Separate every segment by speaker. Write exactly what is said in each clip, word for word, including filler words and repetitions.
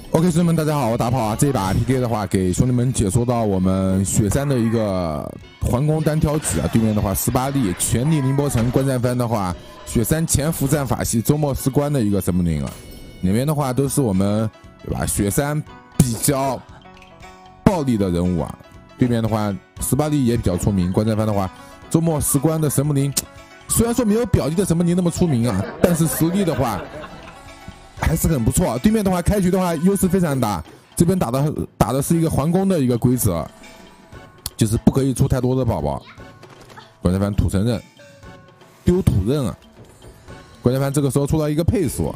Speaker 1: OK， 兄弟们，大家好，我大炮啊！这一把 P K 的话，给兄弟们解说到我们雪山的一个环攻单挑局啊。对面的话，斯巴利、全力宁波城、观战番的话，雪山潜伏战法系周末失关的一个神木林啊。里面的话都是我们对吧？雪山比较暴力的人物啊。对面的话，斯巴利也比较出名，观战番的话，周末失关的神木林，虽然说没有表弟的神木林那么出名啊，但是实力的话。 还是很不错。对面的话，开局的话优势非常大。这边打的打的是一个环攻的一个规则，就是不可以出太多的宝宝。观战番土城刃丢土刃啊！观战番这个时候出了一个配速，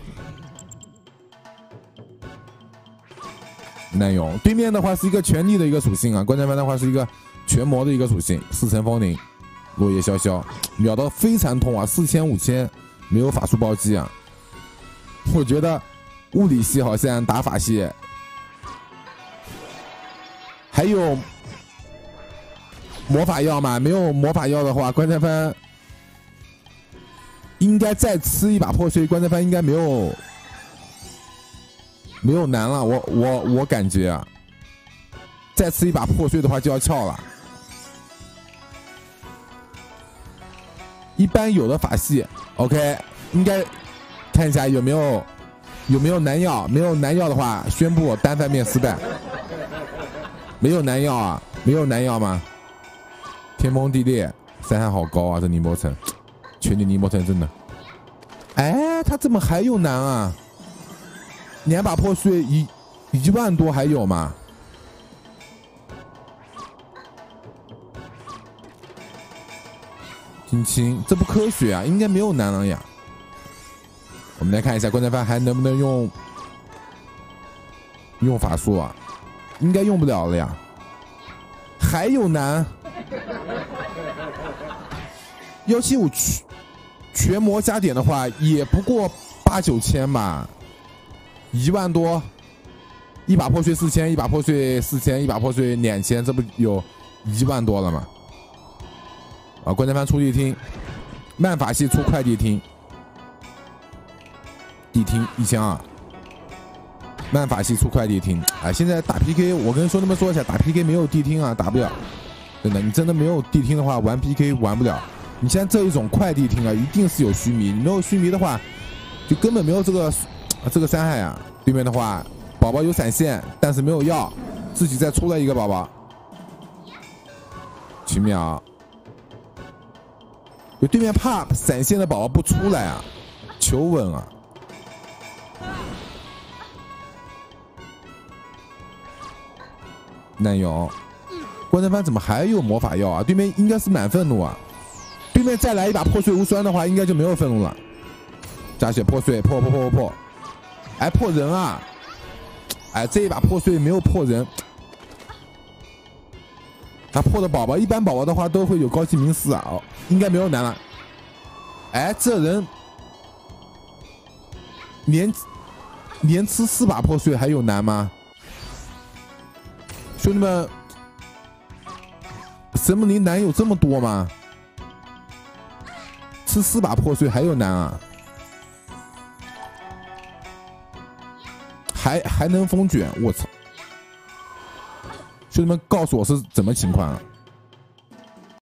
Speaker 1: 难用。对面的话是一个全力的一个属性啊，观战番的话是一个全魔的一个属性，四层风铃，落叶潇潇，秒得非常痛啊，四千五千，没有法术暴击啊。 我觉得物理系好像打法系，还有魔法药嘛？没有魔法药的话，观战番应该再吃一把破碎，观战番应该没有没有难了。我我我感觉啊，再吃一把破碎的话就要翘了。一般有的法系 ，OK， 应该。 看一下有没有有没有难药，没有难药的话，宣布单翻面失败。没有难药啊，没有难药吗？天崩地裂，伤害好高啊！这宁波城，全体宁波城真的。哎，他怎么还有难啊？两把破碎一一万多还有吗？金青，这不科学啊！应该没有难了呀。 我们来看一下观战番还能不能用用法术啊？应该用不了了呀。还有难，幺七五全全魔加点的话，也不过八九千吧，一万多，一把破碎四千，一把破碎四千，一把破碎两千，这不有一万多了吗？啊，观战番出地听，慢法系出快地听。 地听一千二，慢法系出快地听啊！现在打 P K， 我跟兄弟们说一下，打 P K 没有地听啊，打不了。真的，你真的没有地听的话，玩 P K 玩不了。你像这一种快地听啊，一定是有须弥，你没有须弥的话，就根本没有这个啊这个伤害啊。对面的话，宝宝有闪现，但是没有药，自己再出来一个宝宝，奇妙。有对面怕闪现的宝宝不出来啊，求稳啊！ 难用，观战番怎么还有魔法药啊？对面应该是满愤怒啊！对面再来一把破碎无双的话，应该就没有愤怒了。加血破碎，破破破破破，哎破人啊！哎这一把破碎没有破人，他破的宝宝一般宝宝的话都会有高级名师啊，哦应该没有难了。哎这人连连吃四把破碎还有难吗？ 兄弟们，神木林难有这么多吗？吃四把破碎还有难啊？还还能风卷？我操！兄弟们，告诉我是怎么情况啊？